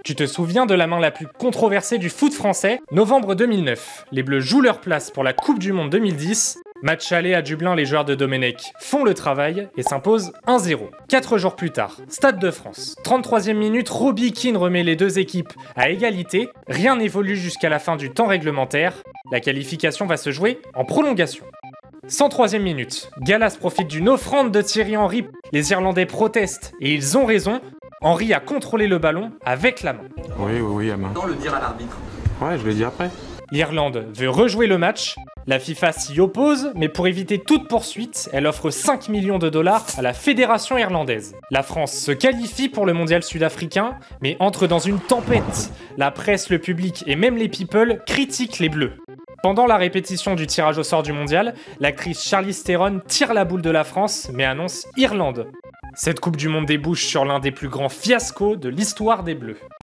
Tu te souviens de la main la plus controversée du foot français? Novembre 2009, les Bleus jouent leur place pour la Coupe du Monde 2010. Match aller à Dublin, les joueurs de Domenech font le travail et s'imposent 1-0. 4 jours plus tard, Stade de France. 33e minute, Robbie Keane remet les deux équipes à égalité. Rien n'évolue jusqu'à la fin du temps réglementaire. La qualification va se jouer en prolongation. 103e minute, Gallas profite d'une offrande de Thierry Henry. Les Irlandais protestent et ils ont raison. Henry a contrôlé le ballon avec la main. Oui, à main. Sans le dire à l'arbitre. Ouais, je l'ai dit après. L'Irlande veut rejouer le match. La FIFA s'y oppose, mais pour éviter toute poursuite, elle offre 5 millions de dollars à la fédération irlandaise. La France se qualifie pour le mondial sud-africain, mais entre dans une tempête. La presse, le public et même les people critiquent les Bleus. Pendant la répétition du tirage au sort du mondial, l'actrice Charlize Theron tire la boule de la France, mais annonce Irlande. Cette Coupe du Monde débouche sur l'un des plus grands fiascos de l'histoire des Bleus.